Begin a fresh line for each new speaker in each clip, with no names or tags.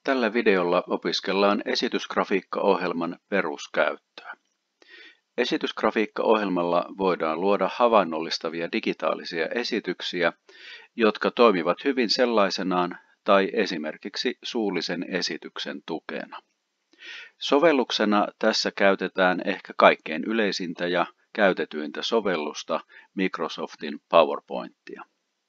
Tällä videolla opiskellaan esitysgrafiikkaohjelman peruskäyttöä. Esitysgrafiikkaohjelmalla voidaan luoda havainnollistavia digitaalisia esityksiä, jotka toimivat hyvin sellaisenaan tai esimerkiksi suullisen esityksen tukena. Sovelluksena tässä käytetään ehkä kaikkein yleisintä ja käytetyintä sovellusta Microsoftin PowerPointia.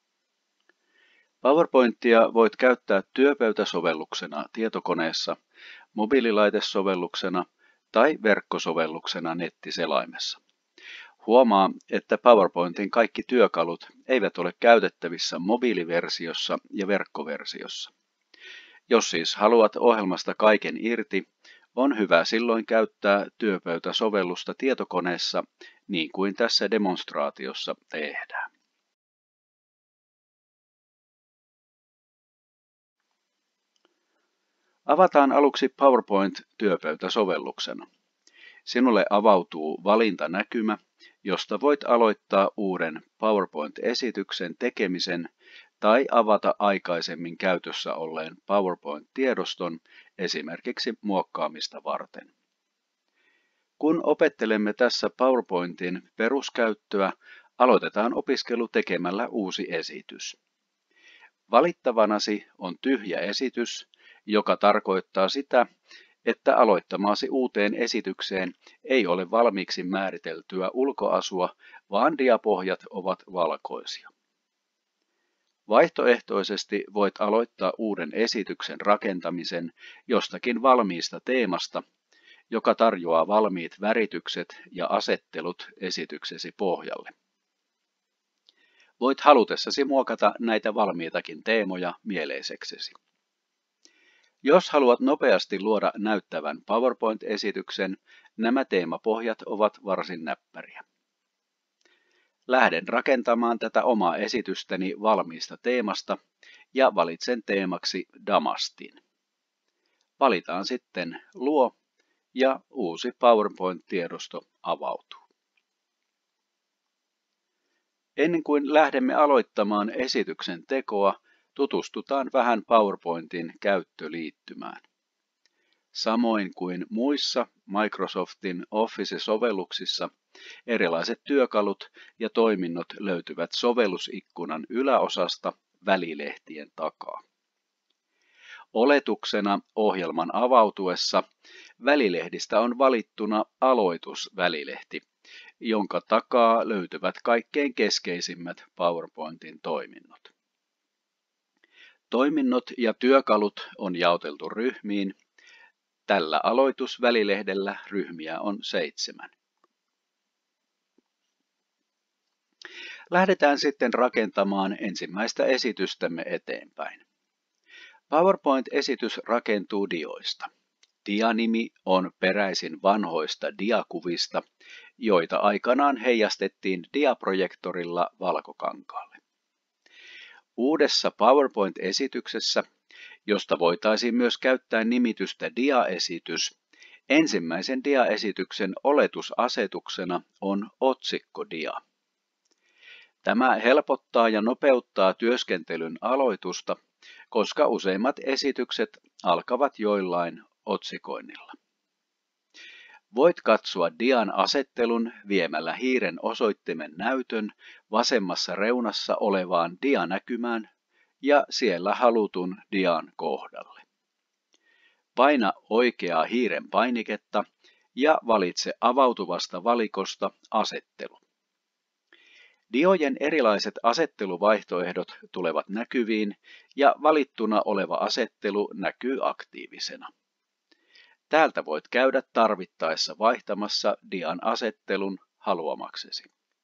PowerPointia voit käyttää työpöytäsovelluksena tietokoneessa, mobiililaitesovelluksena tai verkkosovelluksena nettiselaimessa. Huomaa, että PowerPointin kaikki työkalut eivät ole käytettävissä mobiiliversiossa ja verkkoversiossa. Jos siis haluat ohjelmasta kaiken irti, on hyvä silloin käyttää työpöytäsovellusta tietokoneessa, niin kuin tässä demonstraatiossa tehdään. Avataan aluksi PowerPoint työpöytäsovelluksena. Sinulle avautuu valintanäkymä, josta voit aloittaa uuden PowerPoint-esityksen tekemisen tai avata aikaisemmin käytössä olleen PowerPoint-tiedoston esimerkiksi muokkaamista varten. Kun opettelemme tässä PowerPointin peruskäyttöä, aloitetaan opiskelu tekemällä uusi esitys. Valittavanasi on tyhjä esitys, joka tarkoittaa sitä, että aloittamaasi uuteen esitykseen ei ole valmiiksi määriteltyä ulkoasua, vaan diapohjat ovat valkoisia. Vaihtoehtoisesti voit aloittaa uuden esityksen rakentamisen jostakin valmiista teemasta, joka tarjoaa valmiit väritykset ja asettelut esityksesi pohjalle. Voit halutessasi muokata näitä valmiitakin teemoja mieleiseksesi. Jos haluat nopeasti luoda näyttävän PowerPoint-esityksen, nämä teemapohjat ovat varsin näppäriä. Lähden rakentamaan tätä omaa esitystäni valmiista teemasta ja valitsen teemaksi Damastin. Valitaan sitten Luo ja uusi PowerPoint-tiedosto avautuu. Ennen kuin lähdemme aloittamaan esityksen tekoa, tutustutaan vähän PowerPointin käyttöliittymään. Samoin kuin muissa Microsoftin Office-sovelluksissa, erilaiset työkalut ja toiminnot löytyvät sovellusikkunan yläosasta välilehtien takaa. Oletuksena ohjelman avautuessa välilehdistä on valittuna aloitusvälilehti, jonka takaa löytyvät kaikkein keskeisimmät PowerPointin toiminnot. Toiminnot ja työkalut on jaoteltu ryhmiin. Tällä aloitusvälilehdellä ryhmiä on 7. Lähdetään sitten rakentamaan ensimmäistä esitystämme eteenpäin. PowerPoint-esitys rakentuu dioista. Dianimi on peräisin vanhoista diakuvista, joita aikanaan heijastettiin diaprojektorilla valkokankaalle. Uudessa PowerPoint-esityksessä, josta voitaisiin myös käyttää nimitystä diaesitys, ensimmäisen diaesityksen oletusasetuksena on otsikkodia. Tämä helpottaa ja nopeuttaa työskentelyn aloitusta, koska useimmat esitykset alkavat joillain otsikoinnilla. Voit katsoa dian asettelun viemällä hiiren osoittimen näytön vasemmassa reunassa olevaan dianäkymään ja siellä halutun dian kohdalle. Paina oikeaa hiiren painiketta ja valitse avautuvasta valikosta asettelu. Diojen erilaiset asetteluvaihtoehdot tulevat näkyviin ja valittuna oleva asettelu näkyy aktiivisena. Täältä voit käydä tarvittaessa vaihtamassa dian asettelun haluamaksesi.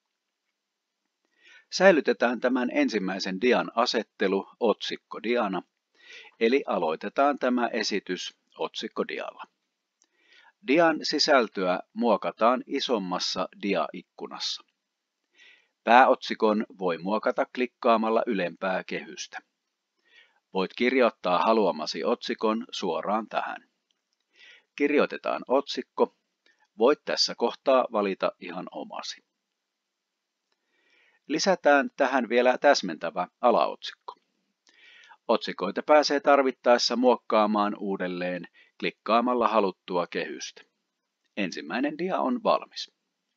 Säilytetään tämän ensimmäisen dian asettelu otsikkodiana, eli aloitetaan tämä esitys otsikkodialla. Dian sisältöä muokataan isommassa dia-ikkunassa. Pääotsikon voi muokata klikkaamalla ylempää kehystä. Voit kirjoittaa haluamasi otsikon suoraan tähän. Kirjoitetaan otsikko. Voit tässä kohtaa valita ihan omasi. Lisätään tähän vielä täsmentävä alaotsikko. Otsikoita pääsee tarvittaessa muokkaamaan uudelleen klikkaamalla haluttua kehystä. Ensimmäinen dia on valmis.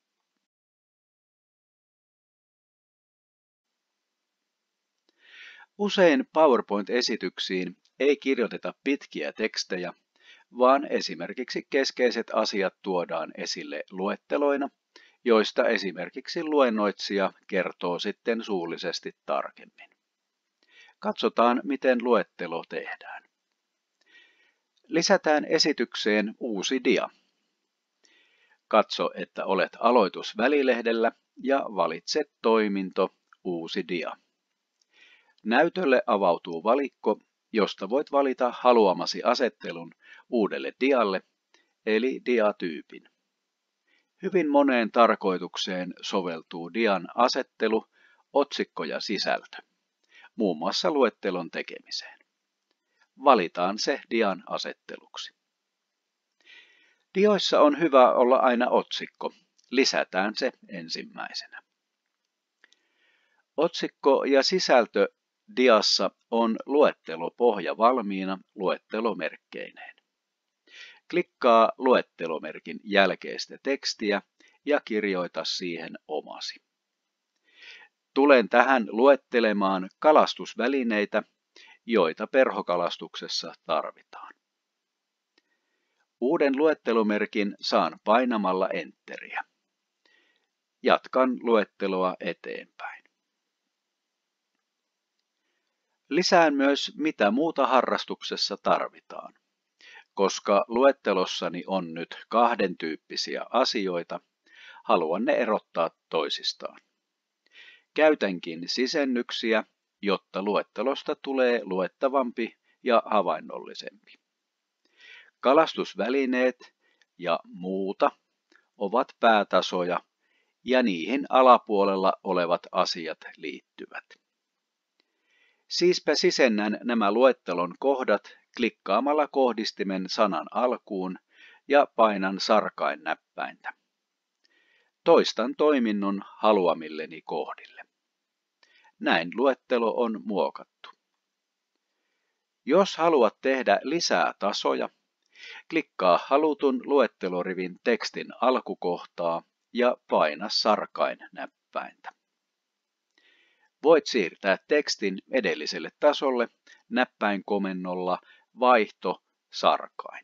Usein PowerPoint-esityksiin ei kirjoiteta pitkiä tekstejä, vaan esimerkiksi keskeiset asiat tuodaan esille luetteloina, joista esimerkiksi luennoitsija kertoo sitten suullisesti tarkemmin. Katsotaan, miten luettelo tehdään. Lisätään esitykseen uusi dia. Katso, että olet aloitusvälilehdellä ja valitse toiminto uusi dia. Näytölle avautuu valikko, josta voit valita haluamasi asettelun uudelle dialle, eli diatyypin. Hyvin moneen tarkoitukseen soveltuu dian asettelu, otsikko ja sisältö, muun muassa luettelon tekemiseen. Valitaan se dian asetteluksi. Dioissa on hyvä olla aina otsikko. Lisätään se ensimmäisenä. Otsikko ja sisältö diassa on luettelopohja valmiina luettelomerkkeineen. Klikkaa luettelomerkin jälkeistä tekstiä ja kirjoita siihen omasi. Tulen tähän luettelemaan kalastusvälineitä, joita perhokalastuksessa tarvitaan. Uuden luettelomerkin saan painamalla Enteriä. Jatkan luetteloa eteenpäin. Lisään myös, mitä muuta harrastuksessa tarvitaan. Koska luettelossani on nyt kahden tyyppisiä asioita, haluan ne erottaa toisistaan. Käytänkin sisennyksiä, jotta luettelosta tulee luettavampi ja havainnollisempi. Kalastusvälineet ja muuta ovat päätasoja ja niihin alapuolella olevat asiat liittyvät. Siispä sisennän nämä luettelon kohdat klikkaamalla kohdistimen sanan alkuun ja painan sarkainnäppäintä. Toistan toiminnon haluamilleni kohdille. Näin luettelo on muokattu. Jos haluat tehdä lisää tasoja, klikkaa halutun luettelorivin tekstin alkukohtaa ja paina sarkainnäppäintä. Voit siirtää tekstin edelliselle tasolle näppäinkomennolla vaihto sarkain.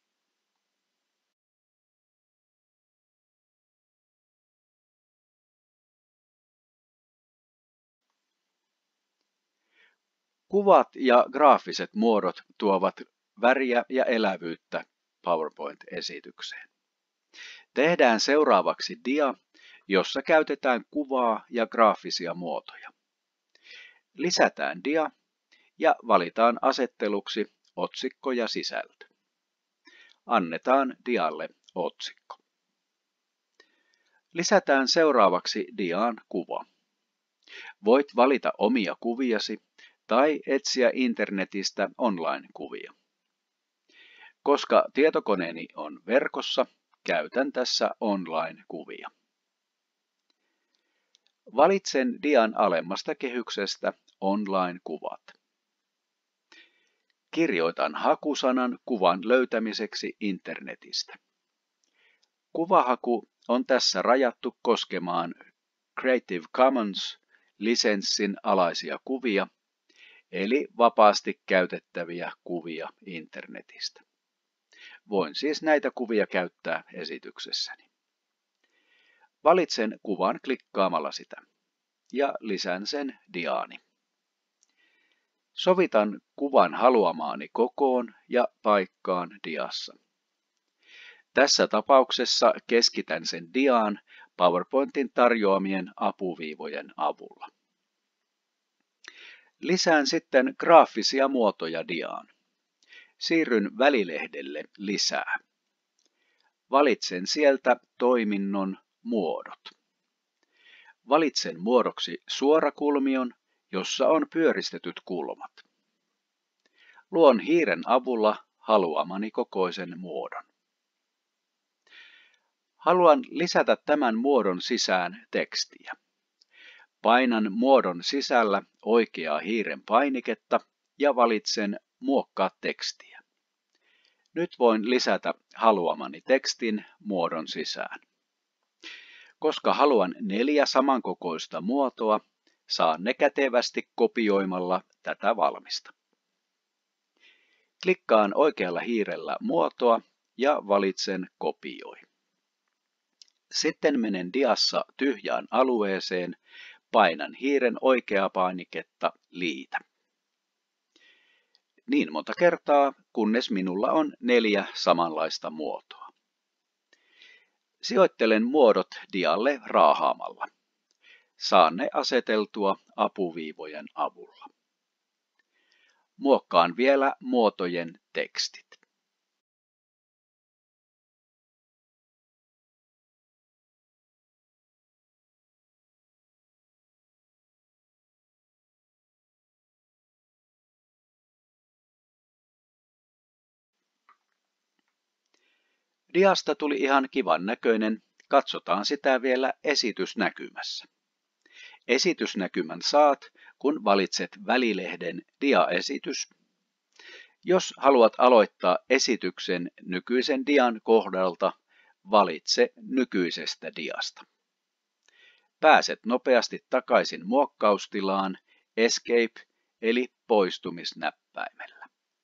Kuvat ja graafiset muodot tuovat väriä ja elävyyttä PowerPoint-esitykseen. Tehdään seuraavaksi dia, jossa käytetään kuvaa ja graafisia muotoja. Lisätään dia ja valitaan asetteluksi otsikko ja sisältö. Annetaan dialle otsikko. Lisätään seuraavaksi diaan kuva. Voit valita omia kuviasi tai etsiä internetistä online-kuvia. Koska tietokoneeni on verkossa, käytän tässä online-kuvia. Valitsen dian alemmasta kehyksestä online-kuvat. Kirjoitan hakusanan kuvan löytämiseksi internetistä. Kuvahaku on tässä rajattu koskemaan Creative Commons-lisenssin alaisia kuvia, eli vapaasti käytettäviä kuvia internetistä. Voin siis näitä kuvia käyttää esityksessäni. Valitsen kuvan klikkaamalla sitä ja lisään sen diaani. Sovitan kuvan haluamaani kokoon ja paikkaan diassa. Tässä tapauksessa keskitän sen diaan PowerPointin tarjoamien apuviivojen avulla. Lisään sitten graafisia muotoja diaan. Siirryn välilehdelle lisää. Valitsen sieltä toiminnon muodot. Valitsen muodoksi suorakulmion, jossa on pyöristetyt kulmat. Luon hiiren avulla haluamani kokoisen muodon. Haluan lisätä tämän muodon sisään tekstiä. Painan muodon sisällä oikeaa hiiren painiketta ja valitsen Muokkaa tekstiä. Nyt voin lisätä haluamani tekstin muodon sisään. Koska haluan 4 samankokoista muotoa, saan ne kätevästi kopioimalla tätä valmista. Klikkaan oikealla hiirellä muotoa ja valitsen kopioi. Sitten menen diassa tyhjään alueeseen, painan hiiren oikeaa painiketta liitä. Niin monta kertaa, kunnes minulla on 4 samanlaista muotoa. Sijoittelen muodot dialle raahaamalla. Saan ne aseteltua apuviivojen avulla. Muokkaan vielä muotojen tekstit. Diasta tuli ihan kivan näköinen, katsotaan sitä vielä esitysnäkymässä. Esitysnäkymän saat, kun valitset välilehden diaesitys. Jos haluat aloittaa esityksen nykyisen dian kohdalta, valitse nykyisestä diasta. Pääset nopeasti takaisin muokkaustilaan Escape eli poistumisnäppäimellä.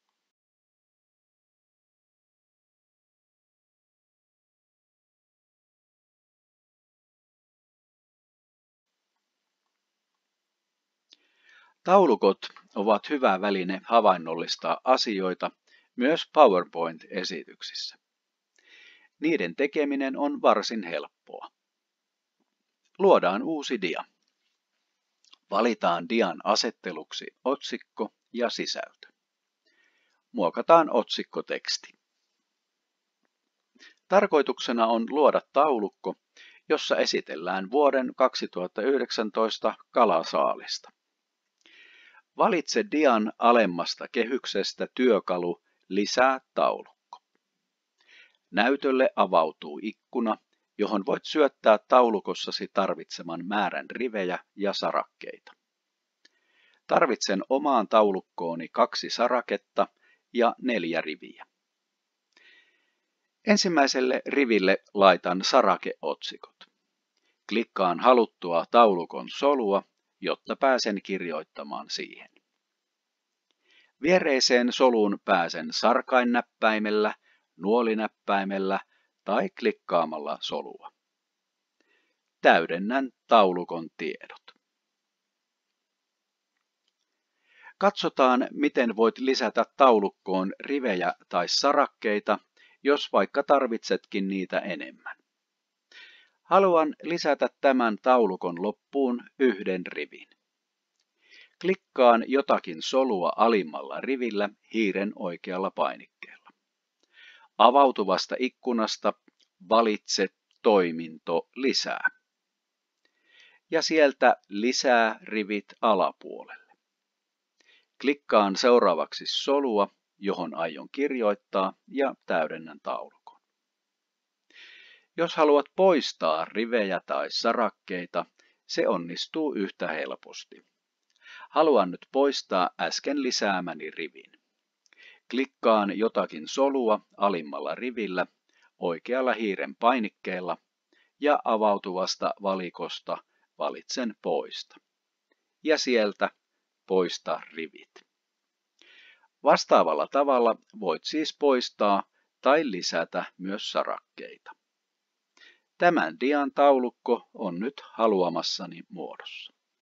Taulukot ovat hyvä väline havainnollistaa asioita myös PowerPoint-esityksissä. Niiden tekeminen on varsin helppoa. Luodaan uusi dia. Valitaan dian asetteluksi otsikko ja sisältö. Muokataan otsikkoteksti. Tarkoituksena on luoda taulukko, jossa esitellään vuoden 2019 kalasaalista. Valitse dian alemmasta kehyksestä työkalu Lisää taulukko. Näytölle avautuu ikkuna, johon voit syöttää taulukossasi tarvitseman määrän rivejä ja sarakkeita. Tarvitsen omaan taulukkooni 2 saraketta ja 4 riviä. Ensimmäiselle riville laitan sarakeotsikot. Klikkaan haluttua taulukon solua, jotta pääsen kirjoittamaan siihen. Viereiseen soluun pääsen sarkainnäppäimellä, nuolinäppäimellä tai klikkaamalla solua. Täydennän taulukon tiedot. Katsotaan, miten voit lisätä taulukkoon rivejä tai sarakkeita, jos vaikka tarvitsetkin niitä enemmän. Haluan lisätä tämän taulukon loppuun 1 rivin. Klikkaan jotakin solua alimmalla rivillä hiiren oikealla painikkeella. Avautuvasta ikkunasta valitse toiminto lisää. Ja sieltä lisää rivit alapuolelle. Klikkaan seuraavaksi solua, johon aion kirjoittaa ja täydennän taulukon. Jos haluat poistaa rivejä tai sarakkeita, se onnistuu yhtä helposti. Haluan nyt poistaa äsken lisäämäni rivin. Klikkaan jotakin solua alimmalla rivillä, oikealla hiiren painikkeella ja avautuvasta valikosta valitsen Poista. Ja sieltä Poista rivit. Vastaavalla tavalla voit siis poistaa tai lisätä myös sarakkeita. Tämän dian taulukko on nyt haluamassani muodossa.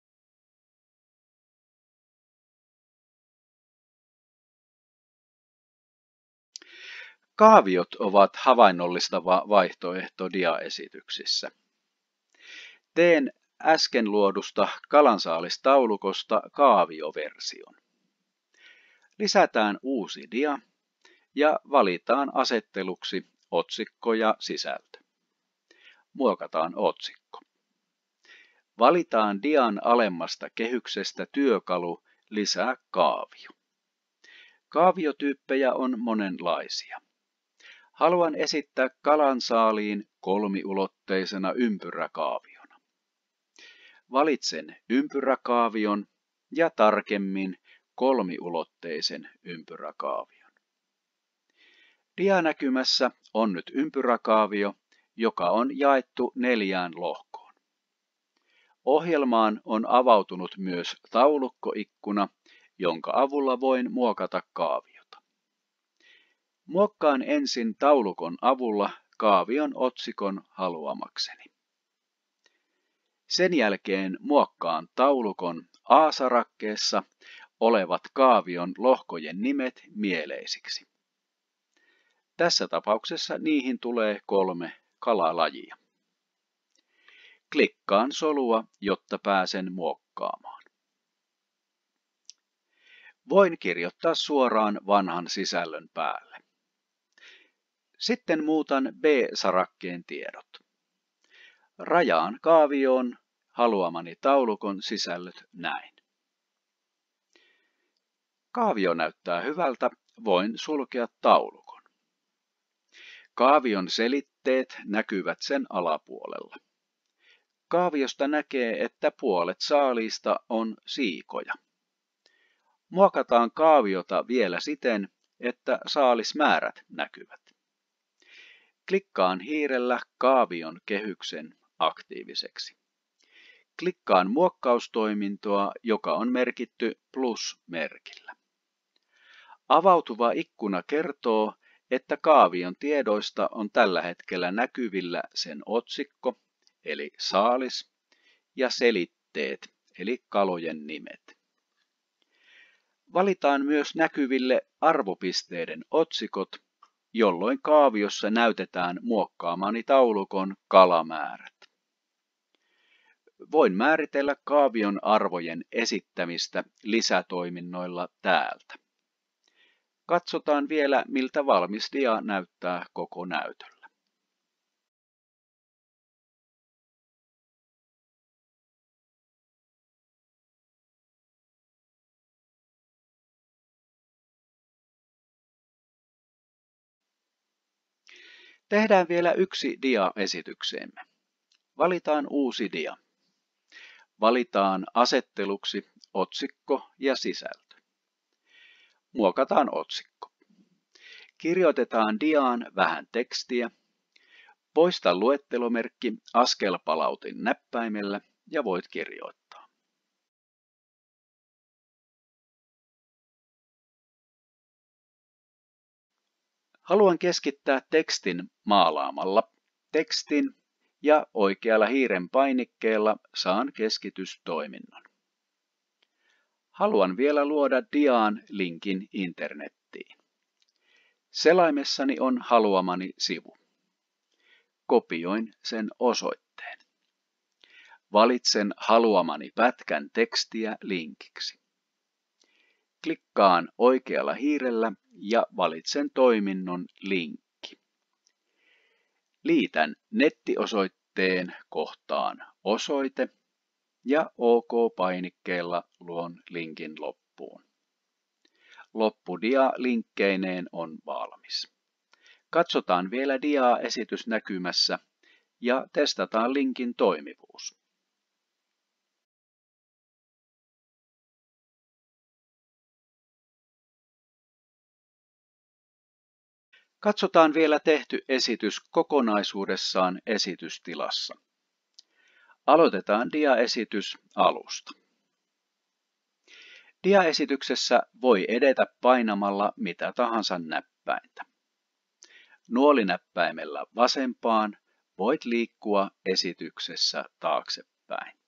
Kaaviot ovat havainnollistava vaihtoehto diaesityksissä. Teen äsken luodusta kalansaalistaulukosta kaavioversion. Lisätään uusi dia ja valitaan asetteluksi otsikko ja sisältö. Muokataan otsikko. Valitaan dian alemmasta kehyksestä työkalu Lisää kaavio. Kaaviotyyppejä on monenlaisia. Haluan esittää kalansaaliin kolmiulotteisena ympyräkaaviona. Valitsen ympyräkaavion ja tarkemmin kolmiulotteisen ympyräkaavion. Dianäkymässä on nyt ympyräkaavio, joka on jaettu 4 lohkoon. Ohjelmaan on avautunut myös taulukkoikkuna, jonka avulla voin muokata kaaviota. Muokkaan ensin taulukon avulla kaavion otsikon haluamakseni. Sen jälkeen muokkaan taulukon A-sarakkeessa olevat kaavion lohkojen nimet mieleisiksi. Tässä tapauksessa niihin tulee 3 kalalajia. Klikkaan solua, jotta pääsen muokkaamaan. Voin kirjoittaa suoraan vanhan sisällön päälle. Sitten muutan B-sarakkeen tiedot. Rajaan kaavioon haluamani taulukon sisällöt näin. Kaavio näyttää hyvältä, voin sulkea taulukon. Kaavion selitteet näkyvät sen alapuolella. Kaaviosta näkee, että puolet saaliista on siikoja. Muokataan kaaviota vielä siten, että saalismäärät näkyvät. Klikkaan hiirellä kaavion kehyksen aktiiviseksi. Klikkaan muokkaustoimintoa, joka on merkitty plus-merkillä. Avautuva ikkuna kertoo, että kaavion tiedoista on tällä hetkellä näkyvillä sen otsikko, eli saalis, ja selitteet, eli kalojen nimet. Valitaan myös näkyville arvopisteiden otsikot, jolloin kaaviossa näytetään muokkaamani taulukon kalamäärät. Voin määritellä kaavion arvojen esittämistä lisätoiminnoilla täältä. Katsotaan vielä, miltä valmis dia näyttää koko näytöllä. Tehdään vielä yksi dia esitykseemme. Valitaan uusi dia. Valitaan asetteluksi otsikko ja sisältö. Muokataan otsikko. Kirjoitetaan diaan vähän tekstiä. Poista luettelomerkki askelpalautin näppäimellä ja voit kirjoittaa. Haluan keskittää tekstin maalaamalla tekstin ja oikealla hiiren painikkeella saan keskitystoiminnon. Haluan vielä luoda diaan linkin internettiin. Selaimessani on haluamani sivu. Kopioin sen osoitteen. Valitsen haluamani pätkän tekstiä linkiksi. Klikkaan oikealla hiirellä ja valitsen toiminnon linkki. Liitän nettiosoitteen kohtaan osoite ja OK-painikkeella luon linkin loppuun. Loppudia linkkeineen on valmis. Katsotaan vielä diaa esitysnäkymässä ja testataan linkin toimivuus. Katsotaan vielä tehty esitys kokonaisuudessaan esitystilassa. Aloitetaan diaesitys alusta. Diaesityksessä voi edetä painamalla mitä tahansa näppäintä. Nuolinäppäimellä vasempaan voit liikkua esityksessä taaksepäin.